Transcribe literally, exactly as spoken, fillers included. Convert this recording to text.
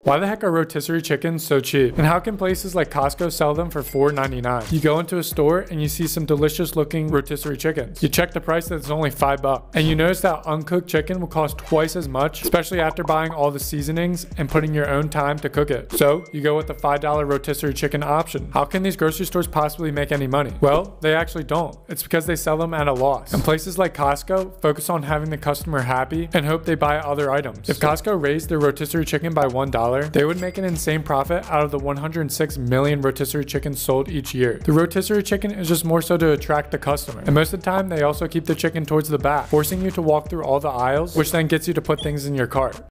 Why the heck are rotisserie chickens so cheap? And how can places like Costco sell them for four ninety-nine? You go into a store and you see some delicious looking rotisserie chickens. You check the price, that's only five bucks. And you notice that uncooked chicken will cost twice as much, especially after buying all the seasonings and putting your own time to cook it. So you go with the five dollar rotisserie chicken option. How can these grocery stores possibly make any money? Well, they actually don't. It's because they sell them at a loss. And places like Costco focus on having the customer happy and hope they buy other items. If Costco raised their rotisserie chicken by one dollar, they would make an insane profit out of the one hundred six million rotisserie chickens sold each year. The rotisserie chicken is just more so to attract the customer. And most of the time, they also keep the chicken towards the back, forcing you to walk through all the aisles, which then gets you to put things in your cart.